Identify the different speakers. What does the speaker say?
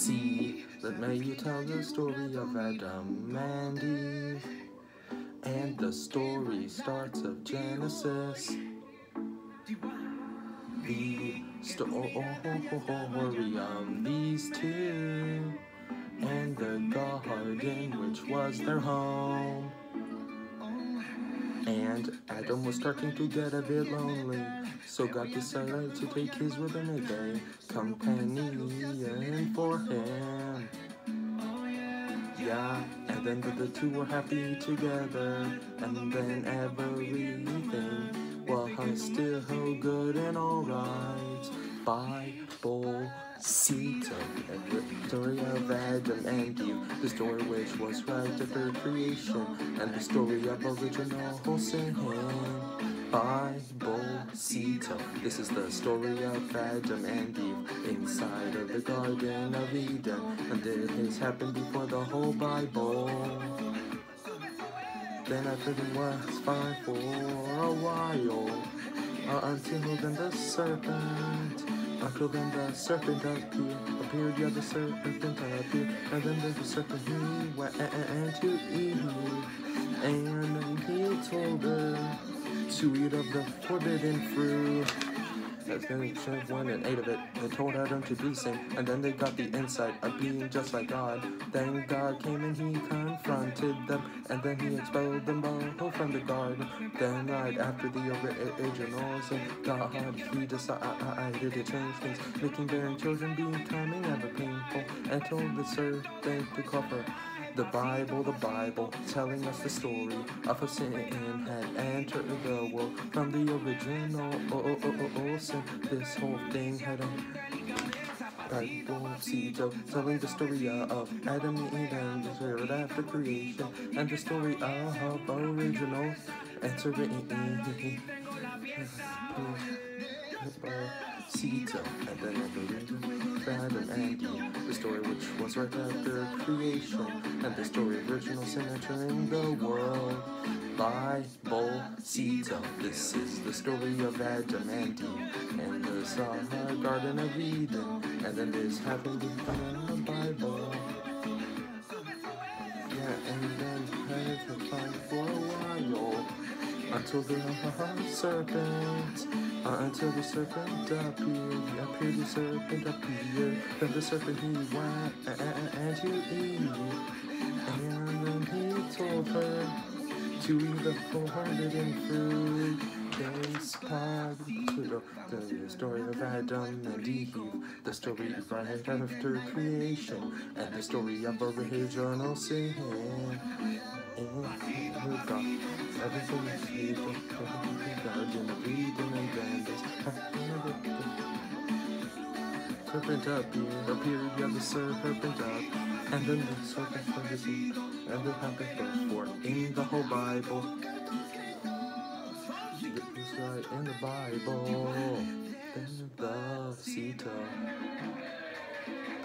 Speaker 1: C. Let me tell the story of Adam and Eve. And the story starts of Genesis. The story of these two. And the garden which was their home. And Adam was starting to get a bit lonely, so God decided to take his Rebecca, companion for him. Yeah, and then the two were happy together, and then everything was still good and alright. Bible Cito, the story of Adam and Eve, the story which was right after creation, and the story of original sin. Bible Cito, this is the story of Adam and Eve inside of the Garden of Eden, and this happened before the whole Bible. Then everything was fine for a while, until then the serpent. Until then the serpent appeared, yeah, the serpent appeared, and then the serpent he went to Eve, and he told her to eat of the forbidden fruit. That's when he went and ate of it. They told Adam to do the same, and then they got the insight of being just like God. Then God came and he confronted them, and then he expelled them both from the garden. Then right after the original sin, God, he decided to change things, making bearing children becoming ever painful, and told the serpent to cover. The Bible, telling us the story of a sin had entered the world from the original sin. This whole thing had a Bible Cito, telling the story of Adam and Eve and the spirit after creation, and the story of original entering Cito, and then Adam and Eve, the story which was right after creation, and the story of original sin entering the world. Bible Cito, this is the story of Adam and Eve, and the Garden of Eden, and then this happened in the Bible. Yeah, and then had to fight for a while, until the serpent appeared, the serpent appeared, then the serpent he went to Eve, and then he told her to eat the forbidden fruit. This part the story of Adam and Eve, the story right after creation, and the story of original sin. Everything is evil, Garden of Eden, and then this serpent appeared, yeah, the serpent up, and then the serpent from the sea, and the happened before in the whole Bible. It was right in the Bible, then the Cito.